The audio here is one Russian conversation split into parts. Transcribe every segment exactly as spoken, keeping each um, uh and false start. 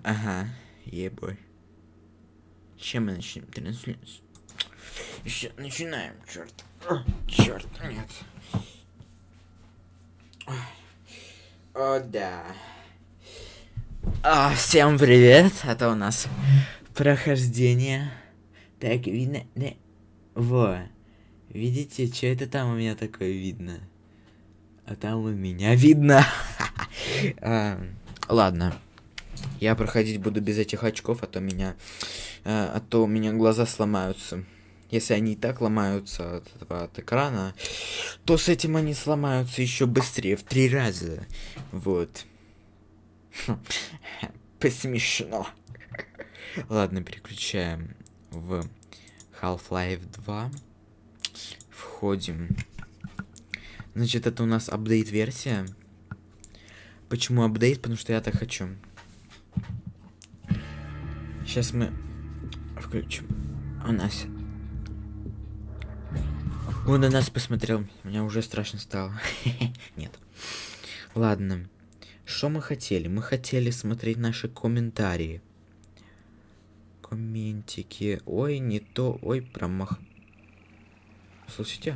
Ага, ебой. Чем мы начнем трансляцию? Еще начинаем, черт. Черт, нет. О, да. А, всем привет. Это у нас прохождение. Так, видно, да. Во. Видите, что это там у меня такое видно? А там у меня видно. а, ладно. Я проходить буду без этих очков, а то меня, а, а то у меня глаза сломаются. Если они и так ломаются от этого от экрана, то с этим они сломаются еще быстрее, в три раза. Вот. Посмешно. Ладно, переключаем в Half-Life два. Входим. Значит, это у нас апдейт-версия. Почему апдейт? Потому что я так хочу. Сейчас мы включим. У нас... Он на нас посмотрел. Мне уже страшно стало. Нет. Ладно. Что мы хотели? Мы хотели смотреть наши комментарии. Комментики. Ой, не то. Ой, промах. Слушайте.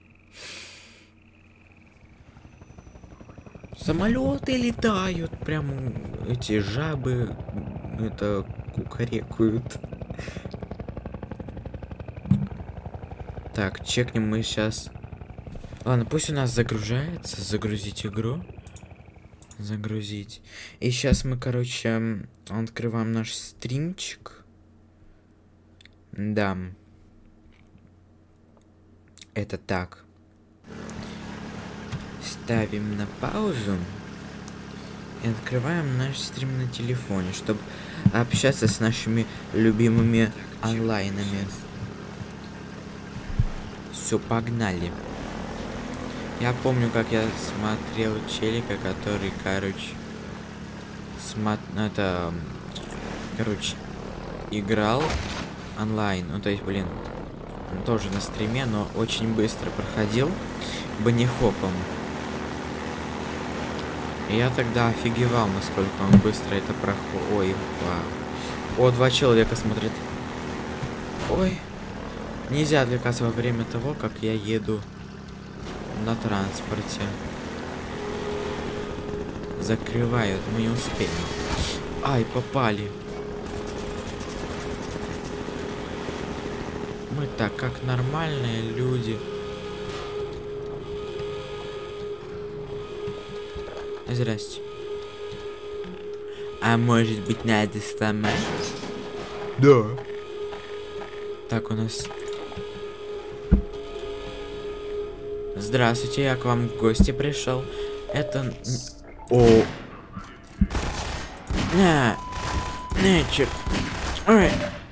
Самолеты летают. Прям эти жабы. Это кукарекают. Так, чекнем мы сейчас. Ладно, пусть у нас загружается. Загрузить игру. Загрузить. И сейчас мы, короче, открываем наш стримчик. Да. Это так. Ставим на паузу. И открываем наш стрим на телефоне, чтобы общаться с нашими любимыми онлайнами. Все, погнали. Я помню, как я смотрел челика, который, короче, смат... это, короче, играл онлайн. Ну, то есть, блин, он тоже на стриме, но очень быстро проходил банихопом. И я тогда офигевал, насколько он быстро это проходит. Ой, вау. О, два человека смотрят. Ой. Нельзя отвлекаться во время того, как я еду на транспорте. Закрывают, мы не успеем. Ай, попали. Мы так, как нормальные люди. Здрасте. А может быть, надо сломать? Да. Так, у нас... Здравствуйте, я к вам в гости пришел. Это... О! На! На, черт! Ой!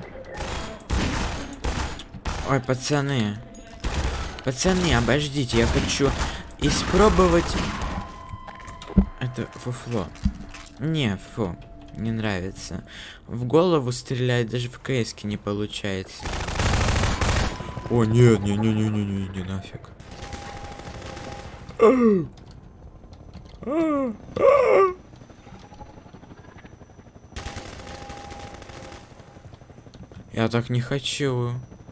Ой, пацаны! Пацаны, обождите, я хочу испробовать... Это фуфло. Не, фу. Не нравится. В голову стрелять даже в КСке не получается. О, нет, не, не, не, не, не, не, нафиг. Я так не хочу.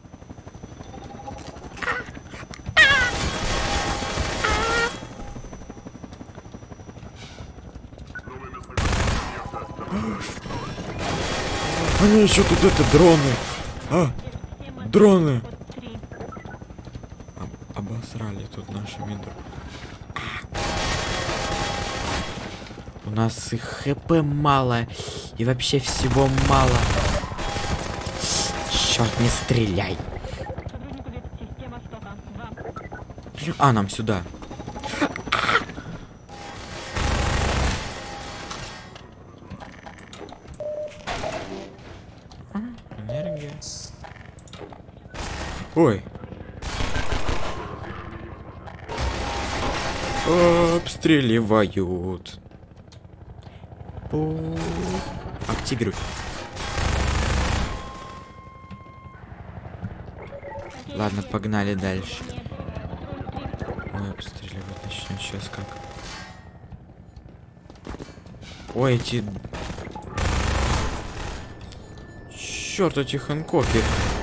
Они еще тут это дроны. А, дроны. Об обосрали тут наши мидро. У нас и хп мало, и вообще всего мало. Черт, не стреляй. А, нам сюда. Энергия. Ой. Обстреливают. Активируй. Ладно, погнали дальше. Ой, обстреливать начнем сейчас как. Ой, эти Черт, эти Хэнкоки.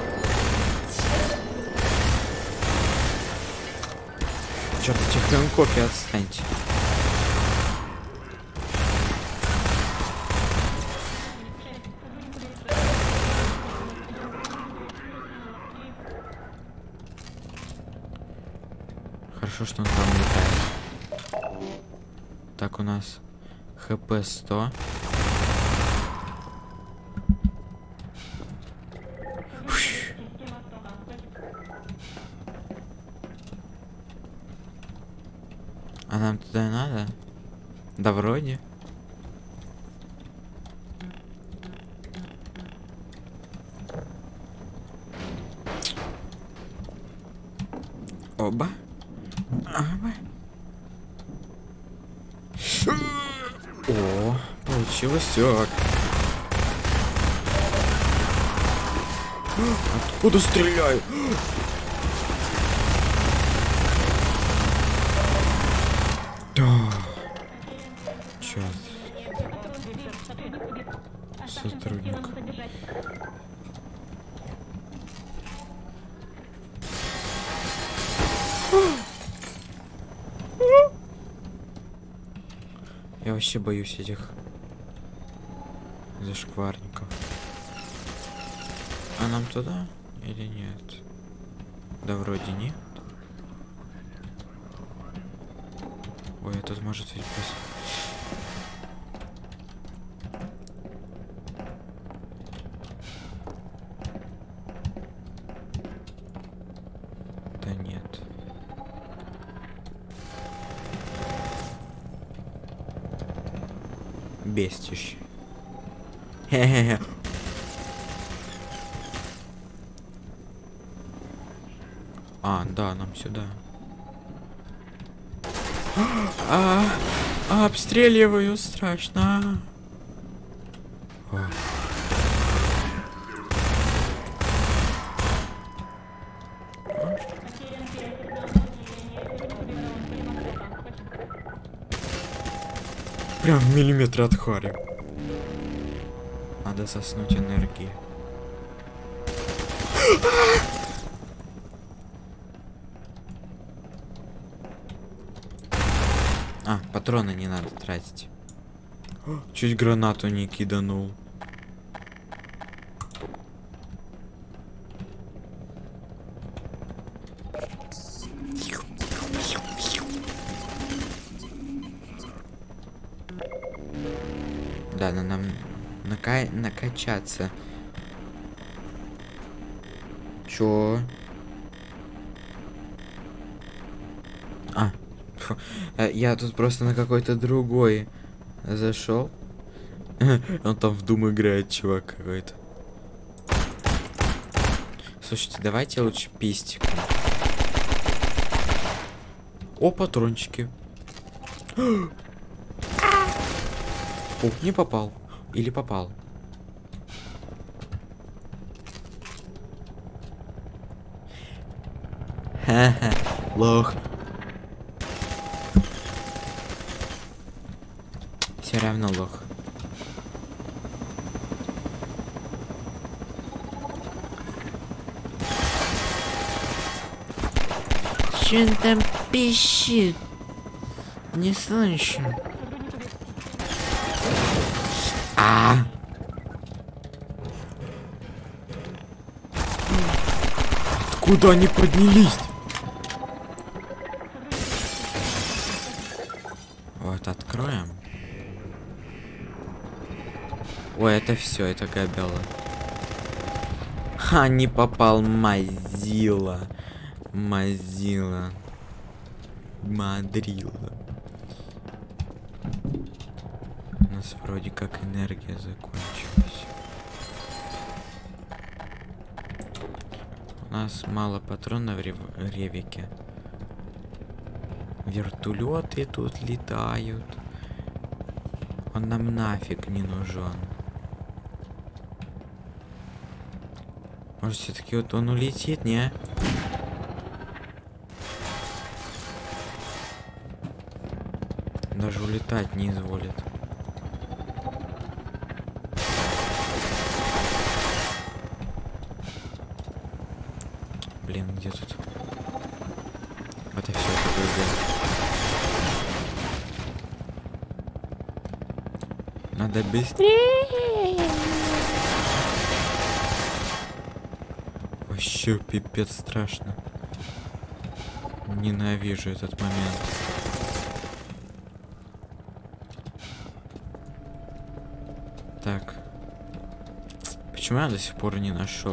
Черт, эти Хэнкоки, отстаньте. Хорошо, что он там летает. Так, у нас хп сто. А нам туда и надо? Да вроде. Оба. Оба. О, получилось так. Откуда стреляю? Да. Черт. Сотрудник. Я вообще боюсь этих зашкварников. А нам туда или нет? Да вроде нет. Ой, этот может ведь просто... Да нет. Бестишь. Хе-хе-хе. А, да, нам сюда. А, а, обстреливаю, страшно. О. Прям в миллиметре от Хари. Надо соснуть энергии. А, патроны не надо тратить. Чуть гранату не киданул. Да, надо нам нака... накачаться. Чё? А, фу. Я тут просто на какой-то другой зашел. Он там в Doom играет, чувак какой-то. Слушайте, давайте лучше пистик. О, патрончики. О, не попал. Или попал. Ха-ха, лох. Все равно лох. Че он там пищит? Не слышу. А. Откуда они поднялись? Вот, откроем. Ой, это все, это габела. Ха, не попал, мазила. Мазила. Мадрила. У нас вроде как энергия закончилась. У нас мало патронов в рев... ревике. Вертолеты тут летают. Он нам нафиг не нужен. Может, все-таки вот он улетит, не? Даже улетать не изволит. Надо быстрее. Вообще пипец страшно. Ненавижу этот момент. Так. Почему я до сих пор не нашел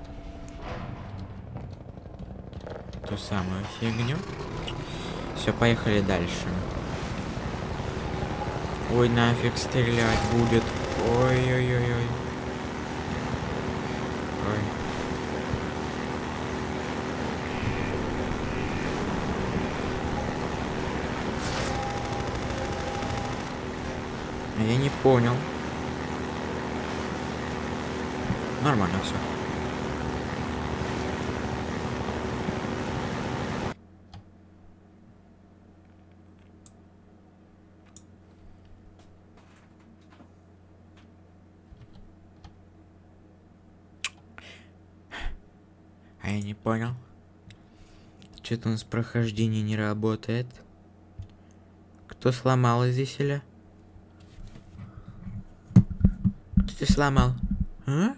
ту самую фигню? Все, поехали дальше. Ой, нафиг стрелять будет. Ой-ой-ой-ой. Ой. А я не понял. Нормально все. А я не понял. Что-то у нас прохождение не работает. Кто сломал здесь или? Кто ты сломал? А?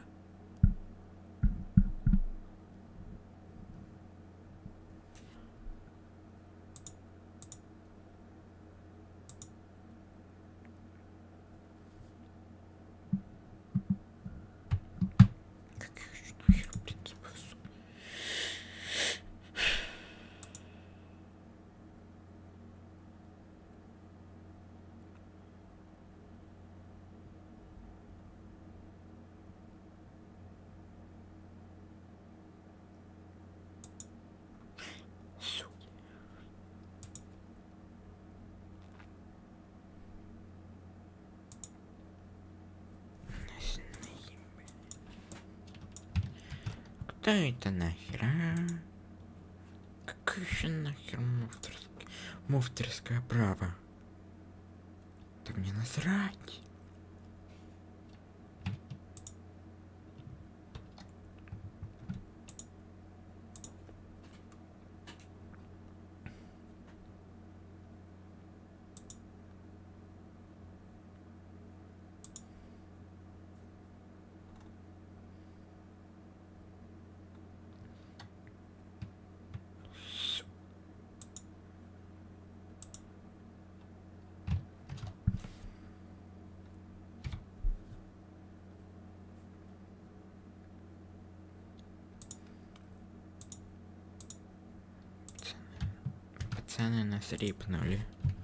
Кто это нахер, а? Какое еще нахер муфтерское, муфтерское право? Да мне насрать. Пацаны нас рипнули.